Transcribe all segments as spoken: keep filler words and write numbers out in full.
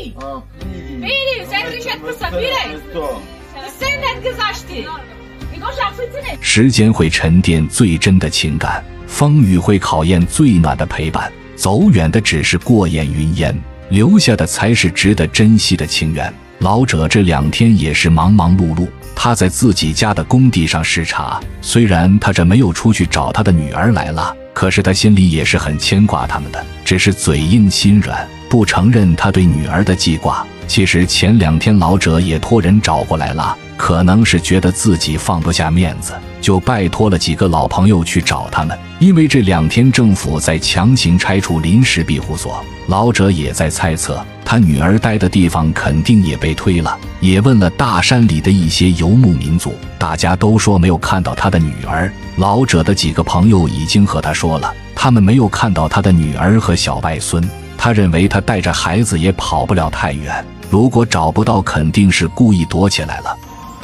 فيلي فيلي وسعيد شاد قصة فيلي السنة تقزاشتي يقولش عفتني。 时间会沉淀最真的情感，风雨会考验最暖的陪伴。走远的只是过眼云烟，留下的才是值得珍惜的情缘。老者这两天也是忙忙碌碌，他在自己家的工地上视察。虽然他这没有出去找他的女儿来了，可是他心里也是很牵挂他们的，只是嘴硬心软，不承认他对女儿的记挂。其实前两天老者也托人找过来了，可能是觉得自己放不下面子，就拜托了几个老朋友去找他们。因为这两天政府在强行拆除临时庇护所，老者也在猜测他女儿待的地方肯定也被推了，也问了大山里的一些游牧民族，大家都说没有看到他的女儿。老者的几个朋友已经和他说了，他们没有看到他的女儿和小外孙。他认为他带着孩子也跑不了太远，如果找不到肯定是故意躲起来了。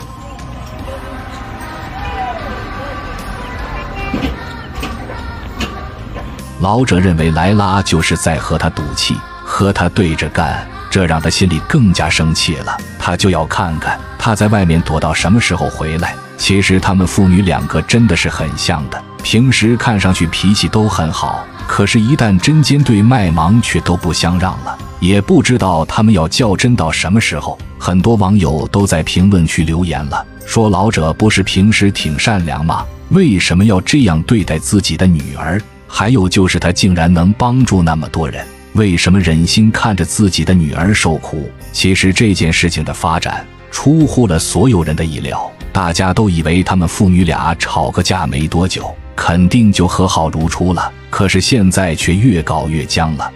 老者认为莱拉就是在和他赌气，和他对着干，这让他心里更加生气了。他就要看看他在外面躲到什么时候回来。其实他们父女两个真的是很像的，平时看上去脾气都很好，可是一旦针尖对麦芒却都不相让了。也不知道他们要较真到什么时候。很多网友都在评论区留言了，说老者不是平时挺善良吗？为什么要这样对待自己的女儿？还有就是他竟然能帮助那么多人，为什么忍心看着自己的女儿受苦？其实这件事情的发展出乎了所有人的意料，大家都以为他们父女俩吵个架没多久肯定就和好如初了，可是现在却越搞越僵了。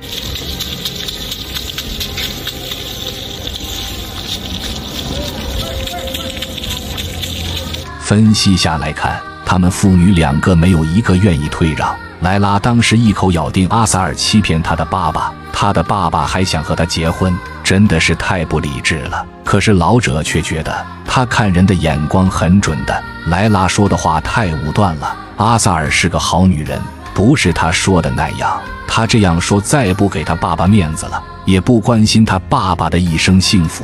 分析下来看，他们父女两个没有一个愿意退让。莱拉当时一口咬定阿萨尔欺骗他的爸爸，他的爸爸还想和他结婚，真的是太不理智了。可是老者却觉得他看人的眼光很准的，莱拉说的话太武断了，阿萨尔是个好女人，不是他说的那样。他这样说再不给他爸爸面子了，也不关心他爸爸的一生幸福。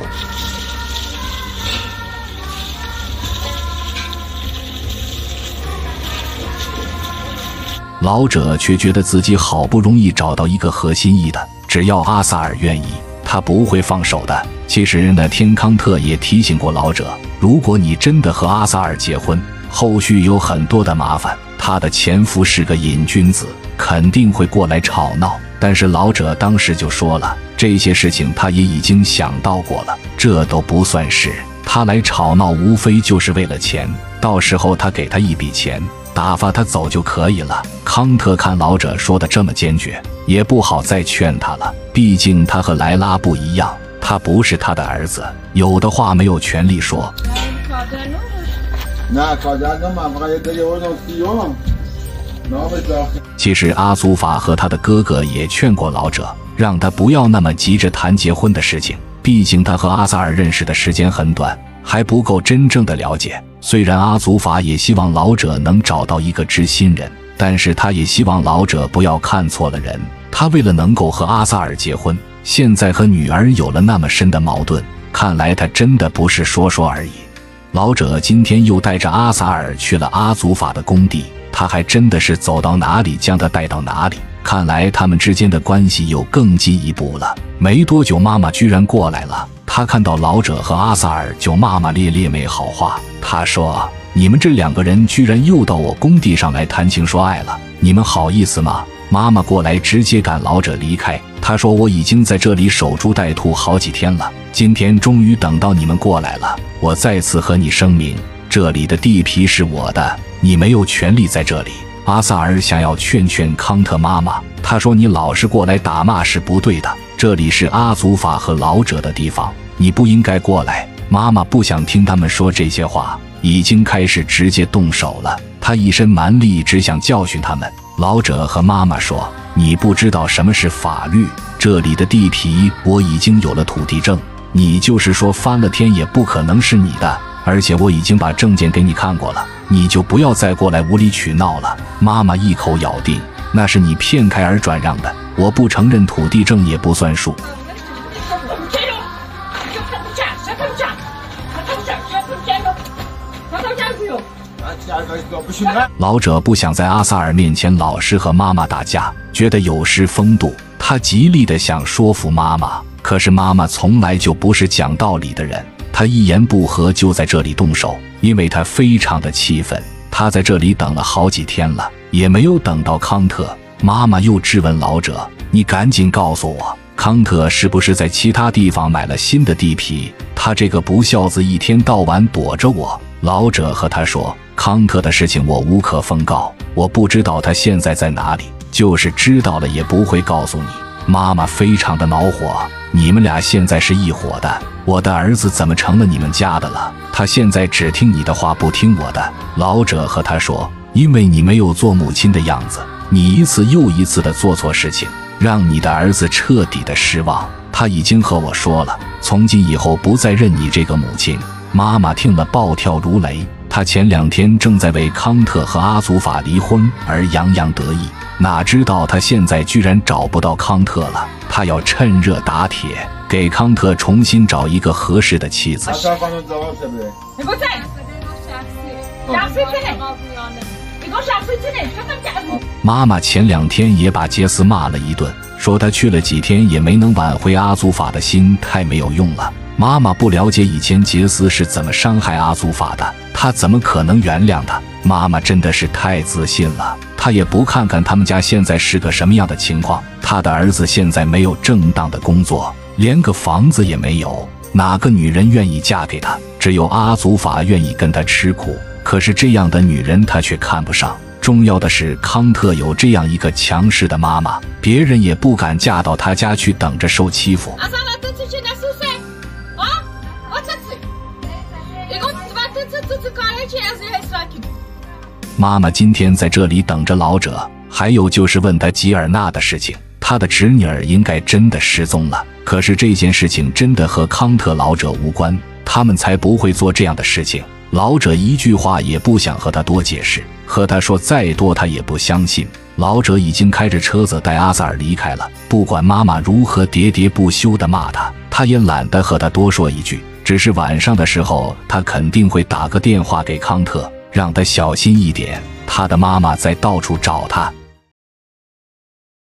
老者却觉得自己好不容易找到一个合心意的，只要阿萨尔愿意，他不会放手的。其实呢，天康特也提醒过老者，如果你真的和阿萨尔结婚，后续有很多的麻烦，他的前夫是个瘾君子，肯定会过来吵闹。但是老者当时就说了，这些事情他也已经想到过了，这都不算事，他来吵闹无非就是为了钱，到时候他给他一笔钱，打发他走就可以了。康特看老者说的这么坚决，也不好再劝他了，毕竟他和莱拉不一样，他不是他的儿子，有的话没有权利说。其实阿祖法和他的哥哥也劝过老者，让他不要那么急着谈结婚的事情，毕竟他和阿萨尔认识的时间很短，还不够真正的了解。虽然阿祖法也希望老者能找到一个知心人，但是他也希望老者不要看错了人。他为了能够和阿萨尔结婚，现在和女儿有了那么深的矛盾，看来他真的不是说说而已。老者今天又带着阿萨尔去了阿祖法的工地，他还真的是走到哪里将他带到哪里，看来他们之间的关系又更进一步了。没多久妈妈居然过来了，他看到老者和阿萨尔就骂骂咧咧没好话。他说，你们这两个人居然又到我工地上来谈情说爱了，你们好意思吗？妈妈过来直接赶老者离开。他说，我已经在这里守株待兔好几天了，今天终于等到你们过来了。我再次和你声明，这里的地皮是我的，你没有权利在这里。阿萨尔想要劝劝康特妈妈，他说，你老是过来打骂是不对的，这里是阿祖法和老者的地方，你不应该过来。妈妈不想听他们说这些话，已经开始直接动手了。他一身蛮力，只想教训他们。老者和妈妈说，你不知道什么是法律，这里的地皮我已经有了土地证，你就是说翻了天也不可能是你的，而且我已经把证件给你看过了，你就不要再过来无理取闹了。妈妈一口咬定，那是你骗凯尔转让的，我不承认土地证也不算数。 小偷家，小偷家，小偷家的，小偷家不用。 老者不想在阿萨尔面前老是和妈妈打架，觉得有失风度。他极力的想说服妈妈，可是妈妈从来就不是讲道理的人。他一言不合就在这里动手，因为他非常的气愤。他在这里等了好几天了，也没有等到康特。妈妈又质问老者：“你赶紧告诉我，康特是不是在其他地方买了新的地皮？他这个不孝子一天到晚躲着我。”老者和他说：“康特的事情我无可奉告，我不知道他现在在哪里，就是知道了也不会告诉你。”妈妈非常的恼火：“你们俩现在是一伙的，我的儿子怎么成了你们家的了？他现在只听你的话，不听我的。”老者和他说：“因为你没有做母亲的样子，你一次又一次的做错事情，让你的儿子彻底的失望。他已经和我说了，从今以后不再认你这个母亲。”妈妈听了暴跳如雷，她前两天正在为康特和阿祖法离婚而洋洋得意，哪知道她现在居然找不到康特了。她要趁热打铁，给康特重新找一个合适的妻子。妈妈前两天也把杰斯骂了一顿，说他去了几天也没能挽回阿祖法的心，太没有用了。妈妈不了解以前杰斯是怎么伤害阿祖法的，她怎么可能原谅他？妈妈真的是太自信了，她也不看看他们家现在是个什么样的情况。她的儿子现在没有正当的工作，连个房子也没有，哪个女人愿意嫁给他？只有阿祖法愿意跟他吃苦，可是这样的女人他却看不上。重要的是康特有这样一个强势的妈妈，别人也不敢嫁到他家去等着受欺负。妈妈今天在这里等着老者，还有就是问他吉尔纳的事情。他的侄女儿应该真的失踪了，可是这件事情真的和康特老者无关，他们才不会做这样的事情。老者一句话也不想和他多解释，和他说再多他也不相信。老者已经开着车子带阿萨尔离开了，不管妈妈如何喋喋不休地骂他，他也懒得和他多说一句。只是晚上的时候，他肯定会打个电话给康特，让他小心一点，他的妈妈在到处找他。